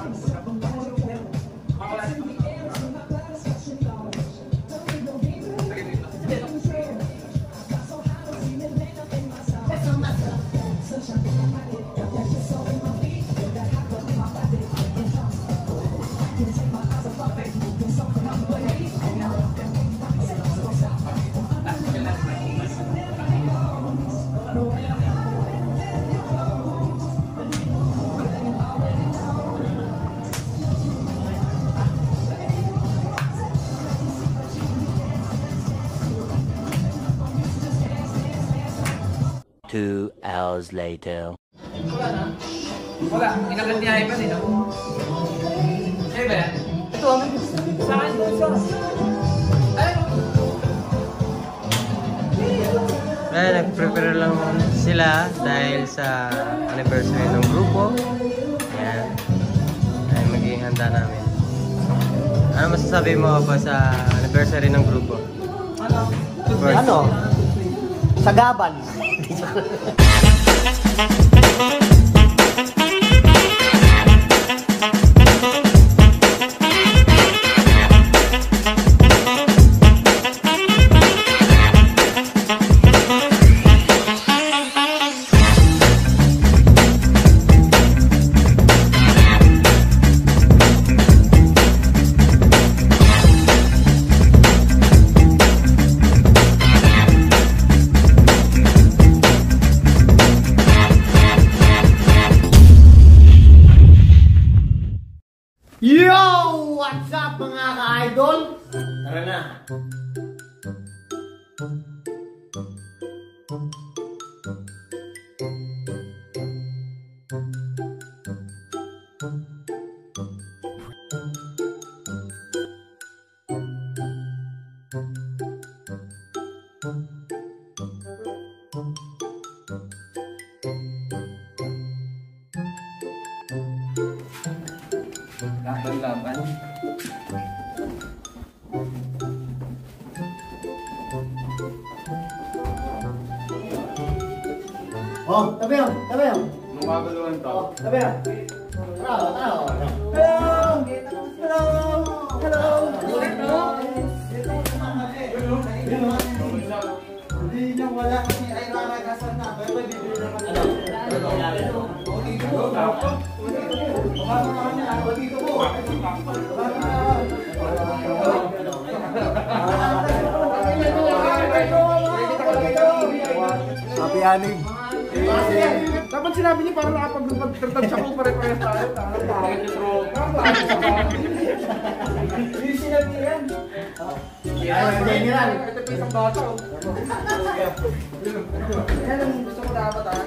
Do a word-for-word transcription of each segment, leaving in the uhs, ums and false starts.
Two hours later. Wala na? Wala. Inagantiyahe pa din ako. Sa'yo ba yan? Ito, ano? Sa akin, ito. Eh, nag-prepare lang sila dahil sa anniversary ng grupo. Ayan. Ay, magiging handa namin. Ano masasabi mo ba sa anniversary ng grupo? Ano? Ano? Sagaban. Yo! What's up mga ka-idol? Tara na! Laban-laban. Oh, tabi yun! Tabi yun! Lumagaluan to. Oh, tabi yun! Tara, tara! Hello! Hello! Hello! Hindi niya wala kasi ay raragasan na. Pero bibili naman. Ano? Ano? Happy Anig. Dapat sinabi niya para nakapag-tertag siya kung pare-parehas tayo. Bakit yung tropa? Hindi sinabi yan. Ay, general. Ito pa isang bata. Yan ang gusto ko dapat ah.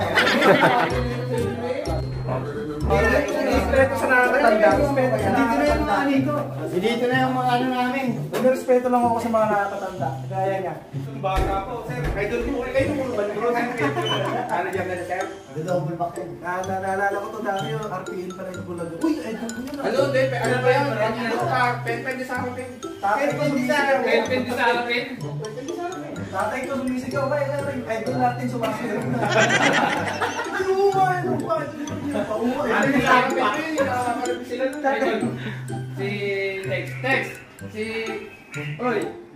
Respeto sa nakakatanda. Respeto sa nakakatanda. Dito na yung mga ano namin. Respeto lang ako sa mga nakakatanda. Kaya niya. Bata po, sir. Idol mo. Kayo mo ba? Ano dyan na, sir? Double back yun. Naalala ko to dami yung R P N pala yung bulag. Uy, idol ko yun. Ano, de, ano ba yan? Ano ka? Pen-pen di sa akin. Tatay ko sumisigaw. Pen-pen di sa akin. Tatay ko sumisigaw. Idol natin sumasayaw na. Inuumay! Inuumay! Pauumay! Ano yung sa akin? Nakakalapit sila nun. Si Tex. Tex. Si... Oy.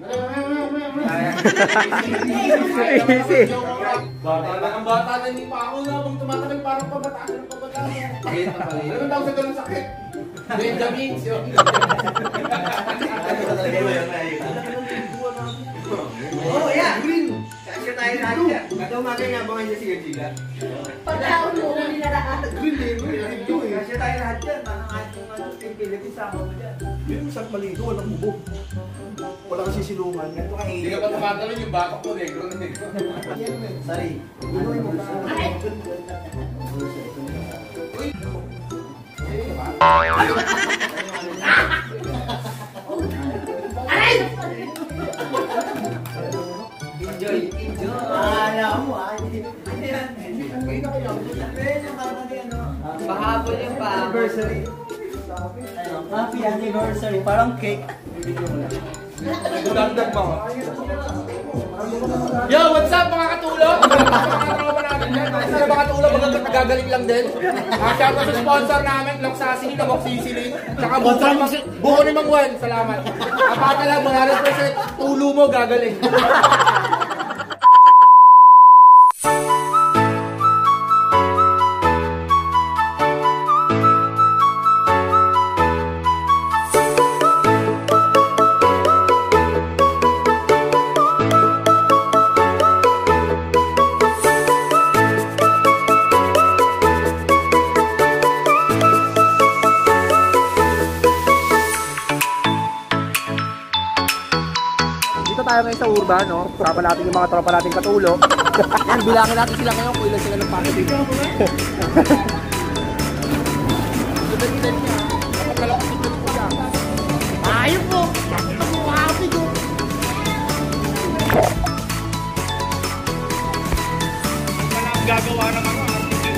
Bata na ang bata na hindi pa ako na bang tumatagal parang pabataan ng pabataan. Sakit na pala. Ano tawag sa ganun sakit? Benjamin siya. Oh, yeah! Green! Kasi tayo lahat yan. Ito umaga nga abangan niya si Gagila. Pagkaon mo, hindi na lahat. Green eh, green. Kasi tayo lahat yan. Manang ating ano, Philippines sama mo dyan. Yung isang maligo, walang bubog. Walang sisilungan. Ganito ka Hindi ka pa tumatalon yung batok ko, negro na negro. Sorry. Inuwi mo ka. Enjoy, enjoy. Ayaw mo ah. Pahabol yung pa. Anniversary. Happy anniversary. Parang cake. Dagdag mo. Yo, what's up mga katulog? Mga tropa natin. Kasi na mga tulong, mga nagagaling lang din. Ah, shout out sa sponsor namin, Loxasin, Tamoxicillin. Tsaka buho ni Mang Juan, salamat. Apata lang, one hundred percent tulo mo gagaling. Tayo ngayon sa urban, no? Tropa natin yung mga tropa natin katulo. Yan, bilangin natin sila ngayon kung ilan sila ng paso dito. Ayun po! Happy ko! Wala ang gagawa ng ano.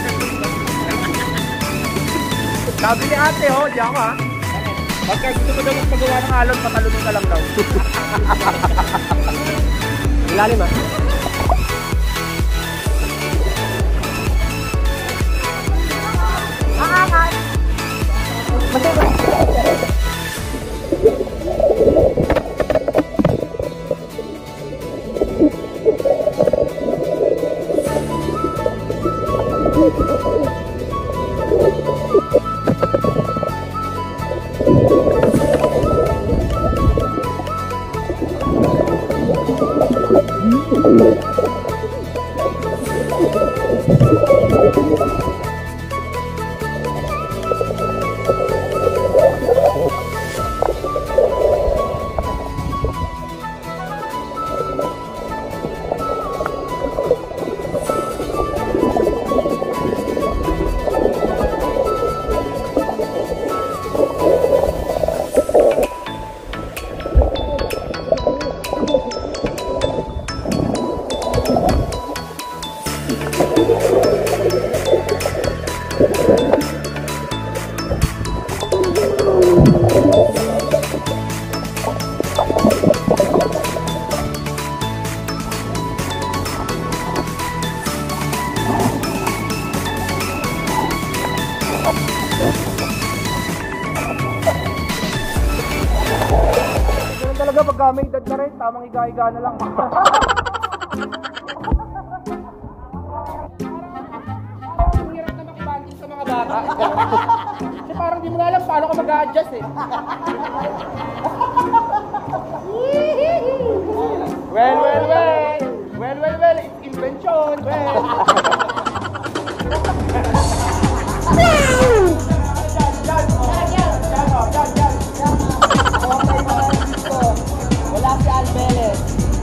Sabi ni ate, oh, di ako ha. Pagka gusto mo daw magpagawa ng alon, patalunod ka lang daw. Ilalim ah. Aangat! Matibay! Pagka may edad na rin, tamang higa-higa na lang. Ang hirap na makibanding sa mga bata. Kasi parang di mo na alam paano ka mag-a-adjust eh. Well, well, well. Well, well, well. It's invention. Well. Wala si Albeles.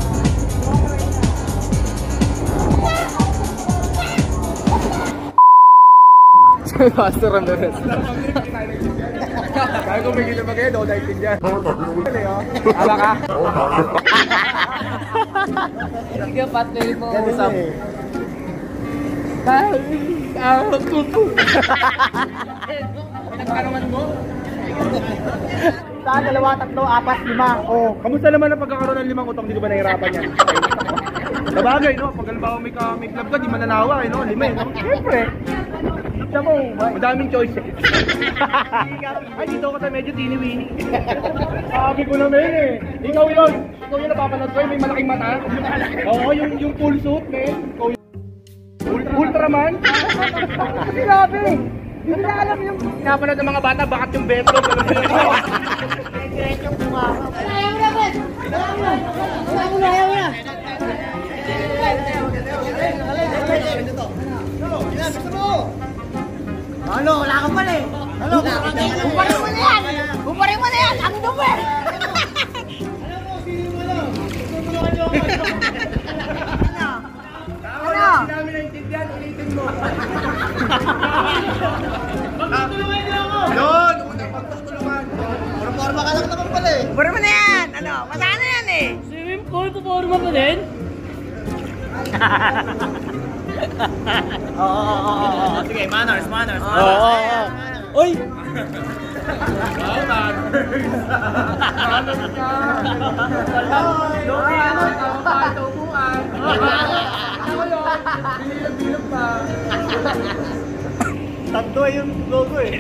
Pastor Ramirez. Kaya kung may gila magaya, daw dahil din dyan. Ala ka? Sige, Pastor mo. Usap. Pinagkaroon mo? Saan? Dalawa, tatlo, apat, lima. Oh, kamusta naman ang pagkakaroon ng limang utang? Di ko ba nahirapan yan? Sabagay, no? Pag halimbawa may, ka, may club ka, di mananawa, eh, no? Lima, eh, no? Siyempre. Siya mo, madaming choices. Ay, dito ko tayo medyo tini-wini. Sabi ko naman eh. Ikaw yun. Ikaw yun napapanood ko, may malaking mata. Oo, yung, yung full suit, man. Ikaw yun. Ultraman? Grabe. Hindi na alam yung napanood ng mga bata, bakit yung betro? Diretsong kumama. Ayaw na, Ben! Ayaw na! Ayaw na! Ayaw na! Ano? Wala ka pala eh! Ano? Kumparin mo na yan! Kumparin mo na yan! Ang dumi! Alam mo, sino mo lang? Tutulungan nyo ako! Ano? Ano? Hindi namin naintindihan, ulitin mo. Magtutulungan nyo ako! Yun! Unang pagtutulungan. Forma ka lang naman pala eh. Kumparin mo na yan! Ano? Masana na yan eh! Swimming pool, puporma pa din? Oo, oo, oo, oo. Sige, manners, manners. Oo, oo, oo. Uy! Ano ka? Bilog-bilog pa. Tanto ay yung logo eh.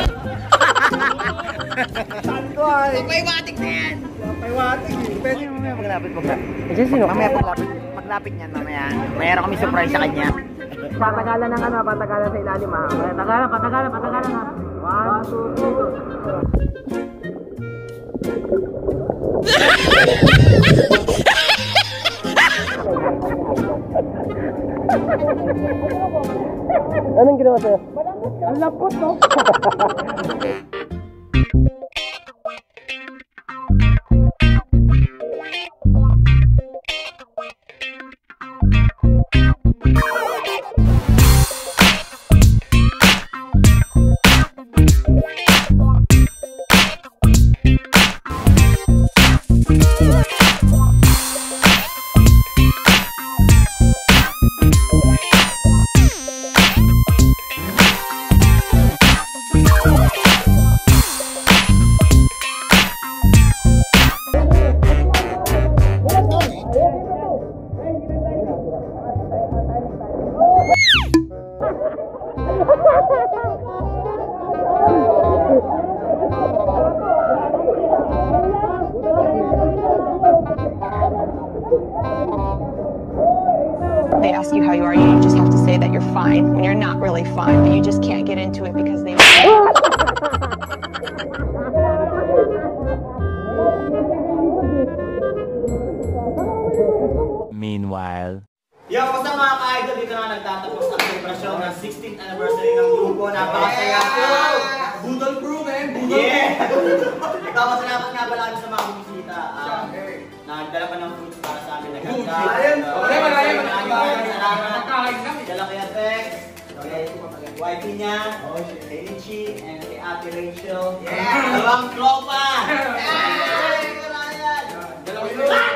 Tanto ay. Papaywatik na yan. Papaywatik eh. Pwede mo mamaya maglapit mo. Kasi sino? Mamaya paglapit, paglapit niyan mamaya. Mayroon kami surprise sa kanya. Patagalan ng ano, patagalan sa ilalim ha. Patagalan, patagalan, patagalan ha. One, two, three. Anong ginawa sa'yo? Ang lapot no? They ask you how you are, you just have to say that you're fine when you're not really fine, but you just can't get into it because they Meanwhile. Yo, kung sa mga ka-idol, dito na nagtatapos ang celebration ng sixteenth anniversary ng grupo. Napakasaya po! Budol crew, man! Budol Yeah! Nagpapasalamat nga pala kami sa mga bumisita. Um, Nagdala pa ng fruits para sa amin. Nagkanta. Ayun! Okay, maraming Maraming salamat. Nagkakain kami. Dala kay Atex, kay Y P niya, kay Ichi, and kay Ate Rachel. Yeah! Dalawang tropa! Yeah! Dalawang tropa!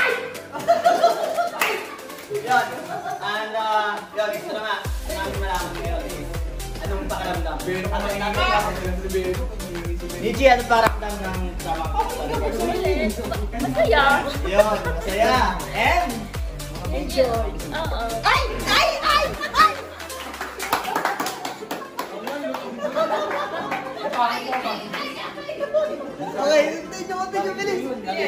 Yun. And, uh, yun, gusto na nga. Namin malaman ngayon. Anong pakiramdam? Anong pakiramdam? Nichi, anong pakiramdam ng sama ko? Masaya. Yun, masaya. And? Enjoy. Oo. Ay! Ay! Ay! Ay! Okay, tignan mo, tignan mo, bilis.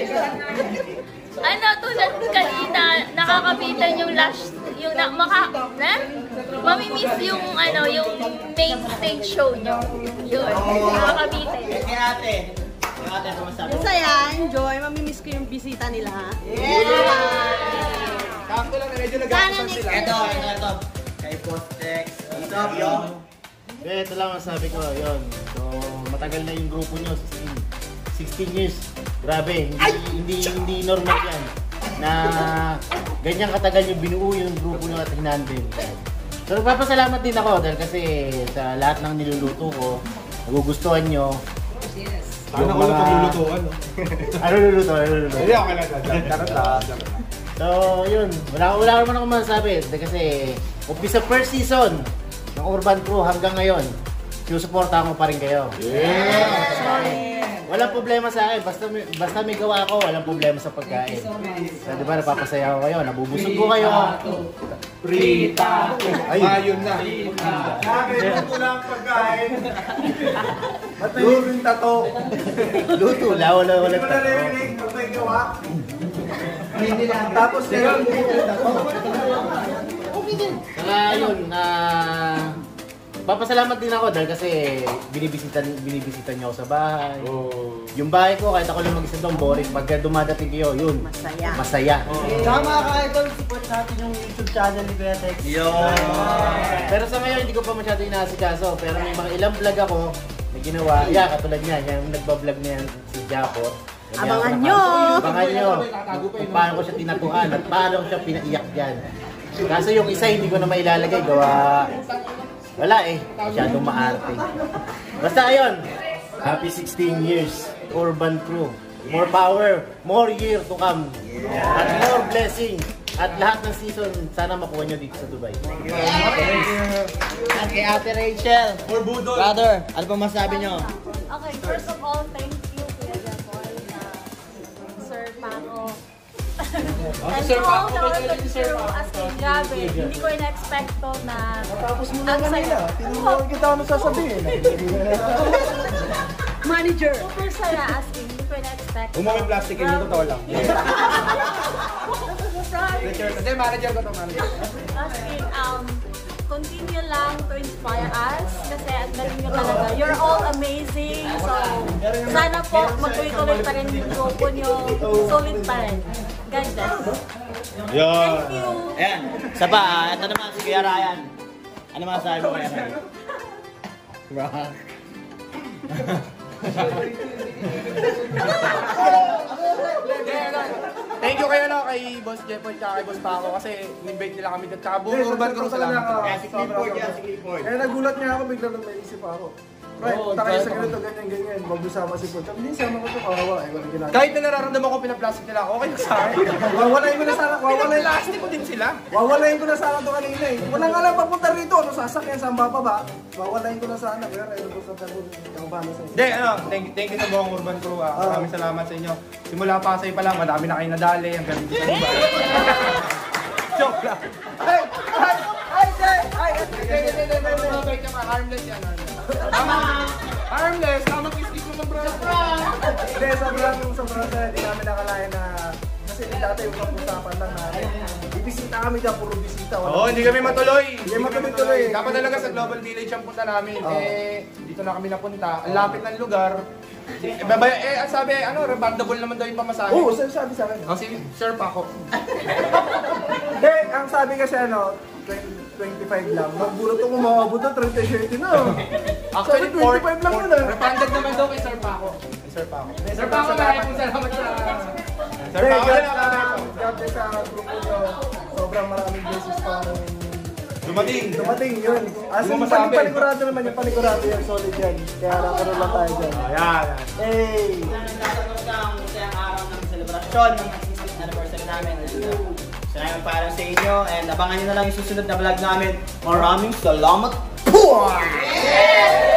Ano, tulad kanina, nakakapitan yung last, yung na, maka, na? Mamimiss yung, ano, yung main stage show nyo. Yun, nakakapitan. Kay ate. Kay ate, pumasabi. Masaya, enjoy. Mamimiss ko yung bisita nila ha. Sakto lang na medyo Sana nag-aasapan next sila. Ito, ito, ito. Kay Postex. Ito, yung. Eh, ito lang ang sabi ko, yun. So, matagal na yung grupo nyo, sixteen, sixteen years. Grabe, hindi, hindi, hindi normal yan. Na ganyan katagal yung binuo yung grupo nyo at hinandin. So, nagpapasalamat din ako dahil kasi sa lahat ng niluluto ko, nagugustuhan nyo. Paano ko lang paglulutuan, no? Ano luluto? Ano luluto? Hindi, okay lang. Charot lang. So, yun. Wala, wala naman ako masasabi. Kasi, umpisa first season ng Urban Crew hanggang ngayon, sinusuportahan ko pa rin kayo. Yeah! Walang problema sa akin. Basta may, basta may gawa ako, walang problema sa pagkain. So, di ba, napapasaya ko kayo, nabubusog ko kayo. Prita! Ay. Ayun na. Sabi, ito lang pagkain. Ba't naging tato? Luto, wala, wala, wala. Hindi mo naririnig pag may gawa. Hindi lang. Tapos meron yung tato. Saka yun, na papasalamat din ako dahil kasi binibisitan binibisitan niyo ako sa bahay. Oh. Yung bahay ko, kahit ako lang mag-isa doon, boring. Pagka dumadating kayo, yun. Masaya. Masaya. Saka mga ka-idol, support natin yung YouTube channel ni Betex. Yun. Pero sa ngayon, hindi ko pa masyado inaasikaso. Pero may mga ilang vlog ako na ginawa. Yeah, katulad niya, yung nagbablog na yan, si Japot. Abangan nyo! Abangan nyo kung paano ko siya tinaguan at paano ko siya pinaiyak dyan. Kaso yung isa, hindi ko na mailalagay. Gawa... Wala eh. Masyadong maarte. Basta ayun. Happy sixteen years. Urban Crew. More power. More year to come. At more blessing. At lahat ng season, sana makuha nyo dito sa Dubai. At kay Ate Rachel. Or budol. Brother, ano pa masabi nyo? Okay, first of all, thank you, Kuya Japol, na Sir Paco. And to all the welcome crew, as in, grabe, hindi ko in-expect to na Tapos mo na ang saya. kanina. Tinunod kita ano sasabihin. Manager. Super saya, as in, hindi ko in-expect. Kung may plastic yun, totoo lang. Hindi, manager ko to, manager. As in, um, continue lang to inspire us kasi ang galing nyo talaga. You're all amazing. So, sana po magtuloy-tuloy pa rin yung grupo nyo. Solid pa rin. God bless. Thank you. Ayan, isa pa, ah, ito naman si Kuya Ryan. Ano masasabi mo Kuya Ryan? Thank you kayo no, kay Boss Jepoy at kay Boss Paco kasi invite nila kami at buong urban crew salamat. Kaya si Clifford yan, si Clifford. Kaya nagulat niya ako, bigla nang naisip ako. Right, punta kayo sa ganito, ganyan, ganyan. Magsama si Coach. Hindi, sama ko ito, kawawa. Eh, walang ginagawa. Kahit na nararamdaman ko pinaplastic nila, okay na sa akin. Wawalayin ko na sana, wawalayin. Pinaplastic ko din sila. Wawalayin ko na sana ito kanina eh. Walang alam papunta rito, ano sasakyan, saan ba pa ba? Wawalayin ko na sana, pero ayun ko sa tabi, ang bano sa inyo. Hindi, ano, thank, thank you sa buong urban crew. Ah. Maraming salamat sa inyo. Simula Pasay pa lang, madami na kayo nadali. Ang galing ko sa iba. Joke lang. Ay! Ay! Ay! Ay! Hindi, hindi, hindi, hindi, hindi, harmless yan, harmless. Harmless, tamang kiss-kiss mo ng bro. Hindi, sobrang, sobrang sa hindi namin nakalain na, kasi dati yung pag-usapan lang natin. Ibisita kami dyan, puro bisita. Oo, oh, hindi kami matuloy. Hindi matuloy-tuloy. Dapat talaga sa Global Village ang punta namin. Oh. Eh, dito na kami napunta. Ang lapit ng lugar. Eh, babay, eh, ang sabi, ano, refundable naman daw yung pamasahe. Oo, sir, sabi sa akin. Oh, si Sir Paco. Hindi, ang sabi kasi ano, twenty-five lang. Magbulot ako makabot na thirty na. Actually, Sabi, twenty-five lang yun ah. Refunded naman daw kay Sir Paco. Sir Paco. Sir Paco, maraming salamat sa... Sir Hey, Paco, God, salamat. um, God bless sa grupo nyo. Sobrang maraming beses pa Dumating. dumating yun. As in, masabi. panigurado naman yung panigurado yan. Solid yan. Kaya nakaroon lang tayo dyan. Ayan. Hey! Nagkakaroon ng masayang araw ng celebration ng sixtieth anniversary namin. Salamat para sa inyo and abangan nyo na lang yung susunod na vlog namin. Maraming salamat po!